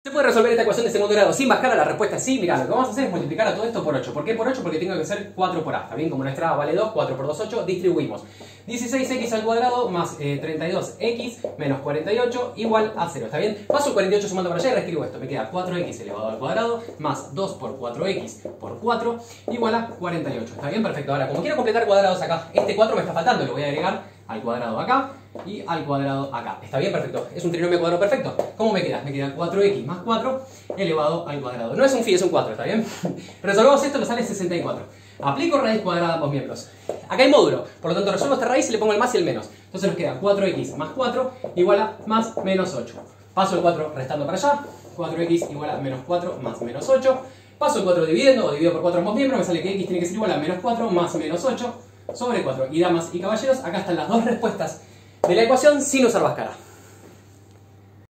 ¿Se puede resolver esta ecuación de segundo grado sin Bhaskara? La respuesta es sí. Mirá, lo que vamos a hacer es multiplicar a todo esto por 8. ¿Por qué por 8? Porque tengo que hacer 4 por a. ¿Está bien? Como nuestra a vale 2, 4 por 2, 8. Distribuimos. 16x al cuadrado más 32x menos 48 igual a 0. ¿Está bien? Paso el 48 sumando para allá y reescribo esto. Me queda 4x elevado al cuadrado más 2 por 4x por 4 igual a 48. ¿Está bien? Perfecto. Ahora, como quiero completar cuadrados acá, este 4 me está faltando. Lo voy a agregar al cuadrado acá y al cuadrado acá. ¿Está bien? Perfecto. Es un trinomio cuadrado perfecto. ¿Cómo me queda? Me queda 4x más 4 elevado al cuadrado. No es un phi, es un 4, ¿está bien? Resolvamos esto, me sale 64. Aplico raíz cuadrada a ambos miembros. Acá hay módulo, por lo tanto resuelvo esta raíz y le pongo el más y el menos. Entonces nos queda 4x más 4 igual a más menos 8. Paso el 4 restando para allá. 4x igual a menos 4 más menos 8. Paso el 4 dividiendo, o divido por 4 ambos miembros, me sale que x tiene que ser igual a menos 4 más menos 8 sobre 4. Y damas y caballeros, acá están las dos respuestas de la ecuación sin usar Bhaskara.